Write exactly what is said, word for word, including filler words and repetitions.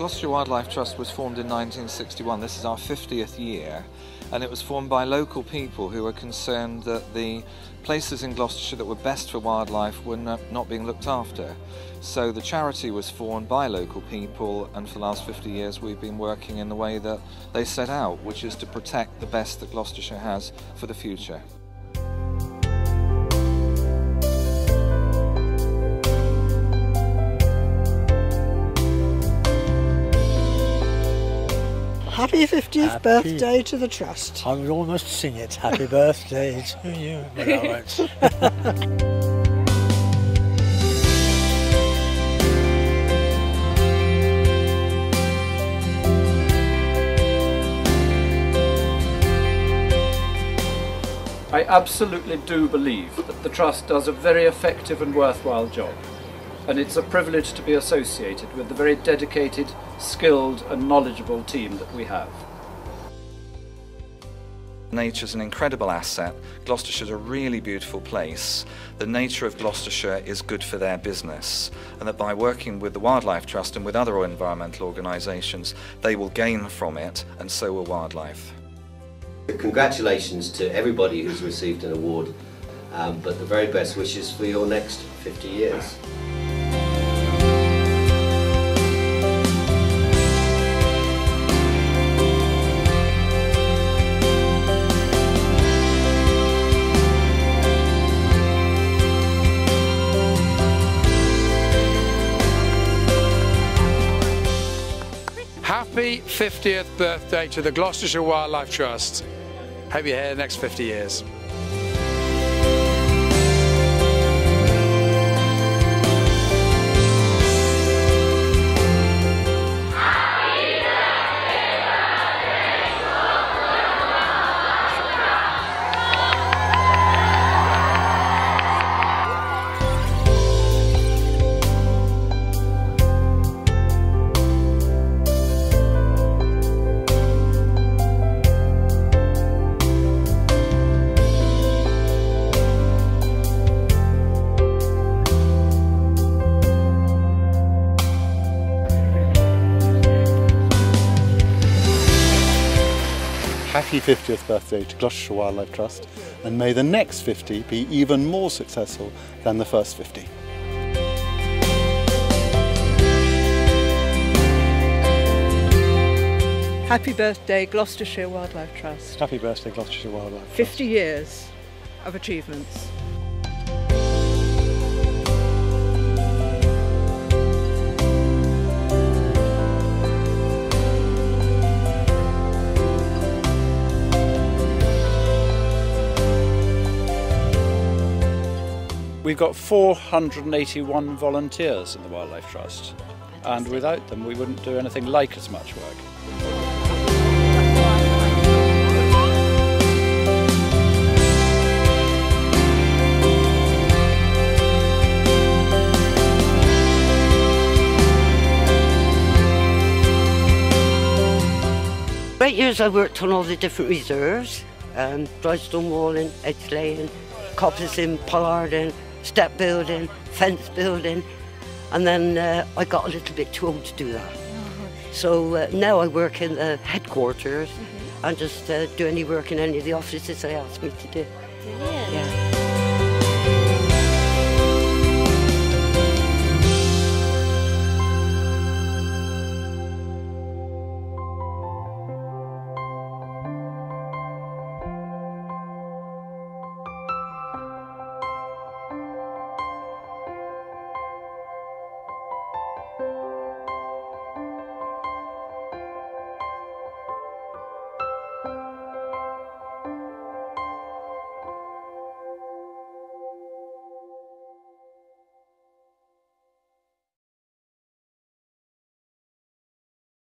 Gloucestershire Wildlife Trust was formed in nineteen sixty-one. This is our fiftieth year, and it was formed by local people who were concerned that the places in Gloucestershire that were best for wildlife were not being looked after. So the charity was formed by local people, and for the last fifty years we've been working in the way that they set out, which is to protect the best that Gloucestershire has for the future. Happy fiftieth Happy. birthday to the Trust. I would almost sing it, happy birthday to you, but I won't. I absolutely do believe that the Trust does a very effective and worthwhile job, and it's a privilege to be associated with the very dedicated, skilled and knowledgeable team that we have. Nature's an incredible asset. Gloucestershire's a really beautiful place. The nature of Gloucestershire is good for their business, and that by working with the Wildlife Trust and with other environmental organisations, they will gain from it, and so will wildlife. Congratulations to everybody who's received an award, um, but the very best wishes for your next fifty years. Happy fiftieth birthday to the Gloucestershire Wildlife Trust. Hope you're here the next fifty years. Happy fiftieth birthday to Gloucestershire Wildlife Trust, and may the next fifty be even more successful than the first fifty. Happy birthday Gloucestershire Wildlife Trust. Happy birthday Gloucestershire Wildlife Trust. fifty years of achievements. We've got four hundred and eighty-one volunteers in the Wildlife Trust, and without them we wouldn't do anything like as much work. For eight years I worked on all the different reserves, um, dry stone walling, edge laying, coppicing, pollarding, step building, fence building, and then uh, I got a little bit too old to do that. So uh, now I work in the headquarters mm-hmm. and just uh, do any work in any of the offices they ask me to do. Yeah. yeah.